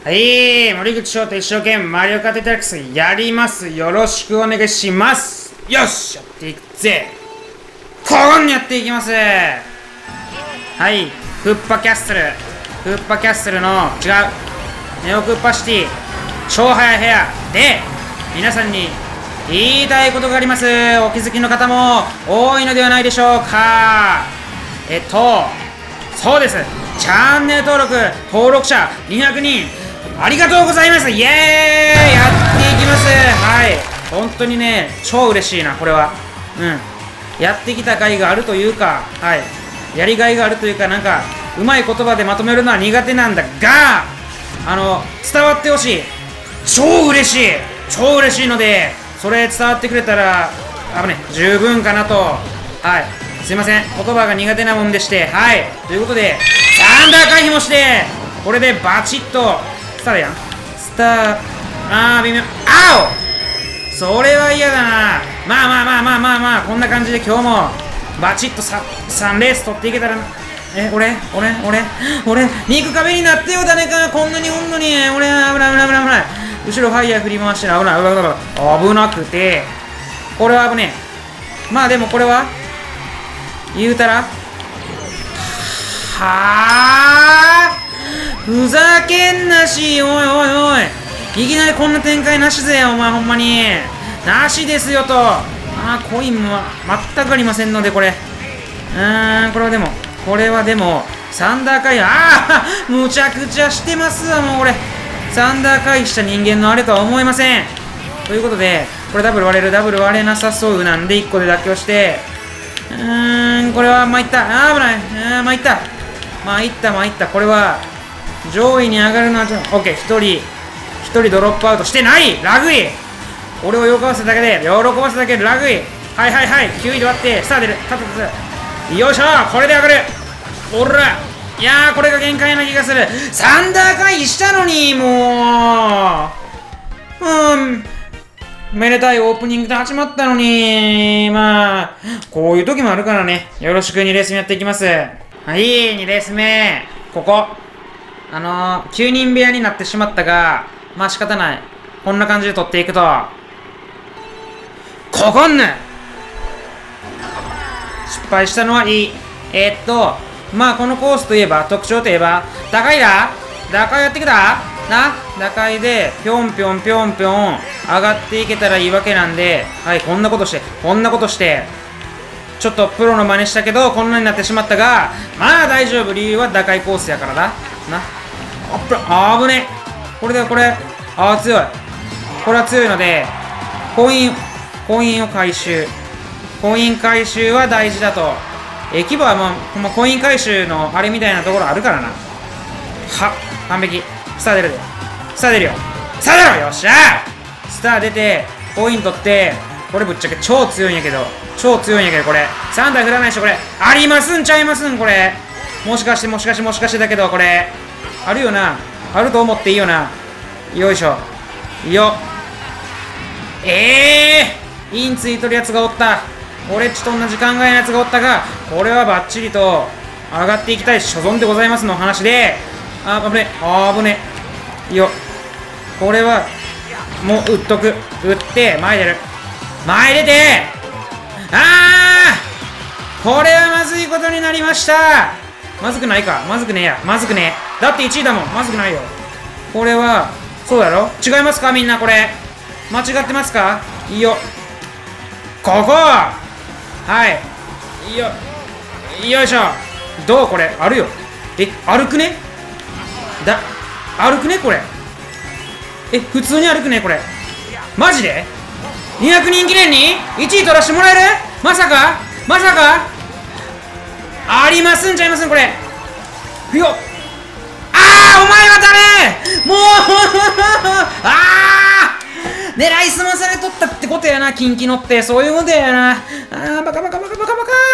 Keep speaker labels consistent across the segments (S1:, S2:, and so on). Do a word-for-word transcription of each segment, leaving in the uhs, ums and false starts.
S1: はい、森口翔と一生懸命マリオカートデラックスやります。よろしくお願いします。よし、やっていくぜ。こんにやっていきます。はい、クッパキャッスル。クッパキャッスルの、違う。ネオクッパシティ、超速い部屋で、皆さんに言いたいことがあります。お気づきの方も多いのではないでしょうか。えっと、そうです。チャンネル登録、登録者にひゃくにん、ありがとうございます。イエーイ、やっていきます。はい。本当にね、超嬉しいな、これは。うん。やってきた甲斐があるというか、はい。やりがいがあるというか、なんか、うまい言葉でまとめるのは苦手なんだが、あの、伝わってほしい。超嬉しい。超嬉しいので、それ伝わってくれたら、あぶね、十分かなと。はい。すいません。言葉が苦手なもんでして、はい。ということで、サンダー回避もして、これでバチッと、スターやん。スター、あー、微妙。あおそれは嫌だな。まあまあまあまあまあまあ、こんな感じで今日も、バチッとささんレース取っていけたらな。え、俺俺俺俺肉壁になってよ、誰か。こんなにおんのに。俺、危ない危ない危ない危ない。後ろファイヤー振り回してる。危ない危ない危ない。危なくて、これは危ねえ。まあでもこれは、言うたら、はぁふざけんなし、おいおいおい。いきなりこんな展開なしぜ、お前ほんまに。なしですよと。あー、コインも全くありませんので、これ。うーん、これはでも、これはでも、サンダー回避、ああむちゃくちゃしてますわ、もうこれ。サンダー回避した人間のあれとは思えません。ということで、これダブル割れる、ダブル割れなさそうなんで、いっこで妥協して、うーん、これは参った。あー、危ない。あー、参った。参った、参った。これは、上位に上がるのは、オッケー、一人、一人ドロップアウトしてない。ラグイ。俺を喜ばせただけで、喜ばせただけでラグイ。はいはいはい。きゅういで割って、さあ出る。たたた。よいしょ、これで上がる。おら。いやー、これが限界な気がする。サンダー回避したのに、もう。うん。めでたいオープニングで始まったのに、まあ、こういう時もあるからね。よろしくにレース目やっていきます。はい、にレース目。ここ。あのー、きゅうにん部屋になってしまったが、まあ仕方ない。こんな感じで取っていくと。ここんね失敗したのはいい。えー、っと、まあこのコースといえば、特徴といえば、打開だ打開やってきたな打開で、ぴょんぴょんぴょんぴょん、上がっていけたらいいわけなんで、はい、こんなことして、こんなことして、ちょっとプロの真似したけど、こんなになってしまったが、まあ大丈夫。理由は打開コースやからだ。な。あっぷあぶね。これだよ、これ。ああ、強い。これは強いので、コイン、コインを回収。コイン回収は大事だと。え、規模はもう、ほんまコイン回収のあれみたいなところあるからな。は、完璧。スター出るで。スター出るよ。スター出ろよっしゃースター出て、コイン取って、これぶっちゃけ超強いんやけど、超強いんやけど、これ。さんだい振らないし、これ。ありますんちゃいますん、これ。もしかして、もしかして、もしかしてだけど、これ。あるよな。あると思っていいよな。よいしょ。よっ。ええー、インついとるやつがおった。俺っちと同じ考えのやつがおったが、これはバッチリと上がっていきたい所存でございますの話で、あー、危ね。あー、危ね。よっ。これは、もう、打っとく。打って、前出る。前出て、あーこれはまずいことになりました。まずくないか。まずくねえや。まずくねえ。だっていちいだもん。まずくないよ。これは、そうだろ？違いますかみんなこれ。間違ってますか？いいよ。ここはい。いいよ。よいしょ。どうこれあるよ。え、歩くねだ、歩くねこれ。え、普通に歩くねこれ。マジでにひゃくにん記念にいちい取らせてもらえる？まさかまさかありますんちゃいますんこれ。ふよっ。あーお前は誰もうあー狙いすまされとったってことやな。近畿のってそういうことやな。あーバカバカバカバカバカバカバカバカバカバカバカバ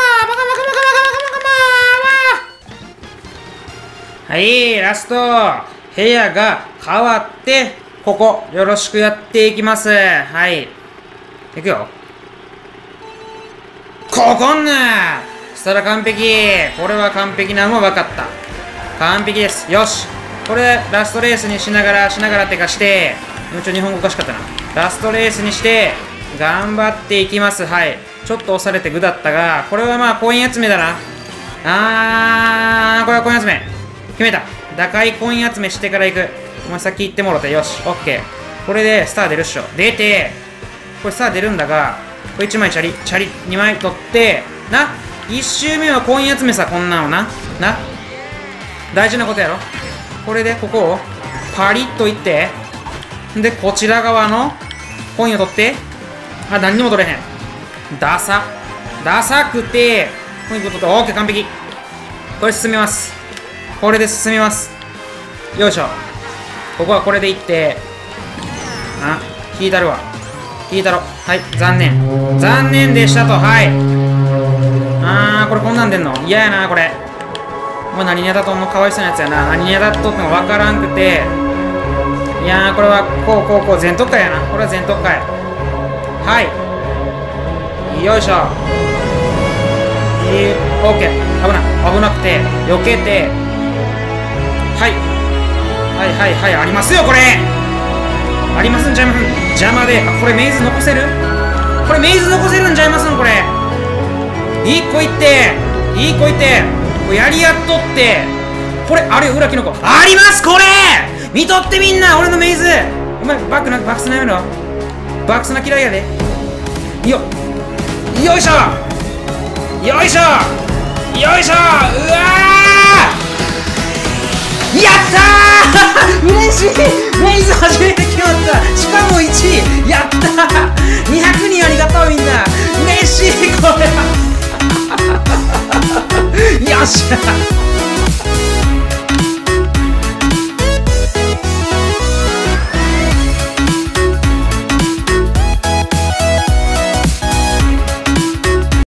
S1: カ。はい、ラスト部屋が変わってここよろしくやっていきます。はい、いくよ。ここんなしたら完璧。これは完璧なのは分かった。完璧です。よし。ここれラストレースにしながらしながらってかして、もうちょい日本語おかしかったな。ラストレースにして頑張っていきます。はい、ちょっと押されてグだったが、これはまあコイン集めだな。あー、これはコイン集め決めた。打開コイン集めしてから行く。お前先行ってもろて、よし、オッケー。これでスター出るっしょ。出て、これスター出るんだが、これいちまいチャリチャリにまい取ってないっ周目はコイン集めさ。こんなのなな大事なことやろ。これでここをパリッといって、でこちら側のコインを取って、あ、何にも取れへん。ダサダサくてコイン取って、オーケー、完璧。これ進みます。これで進みます。よいしょ。ここはこれでいって、あ、引いたるわ。引いたろ。はい、残念残念でしたと。はい、あー、これこんなん出んの嫌やな。これもう何に当たっとんの、かわいそうなやつやな。何に当たっとっても分からんくて、いやー、これはこうこうこう全特化やな。これは全特化や。はい、よいしょ。いい、オーケー。危ない、危なくて避けて、はい、はいはいはい、ありますよこれ。ありますんちゃいますん。邪魔で、あ、これメイズ残せる。これメイズ残せるんちゃいますん。これいっこいって、いっこいってこれやりやっとって、これあれ裏キノコあります。これ見とってみんな、俺のメイズ。お前バックな、バックスなやめろ。バックスな嫌いやで。よよいしょよいしょよいしょ。うわー、やったー嬉しい。メイズ初めて決まった。しかもいちい。やったー。にひゃくにんありがとうみんな。嬉しい。これよっしゃ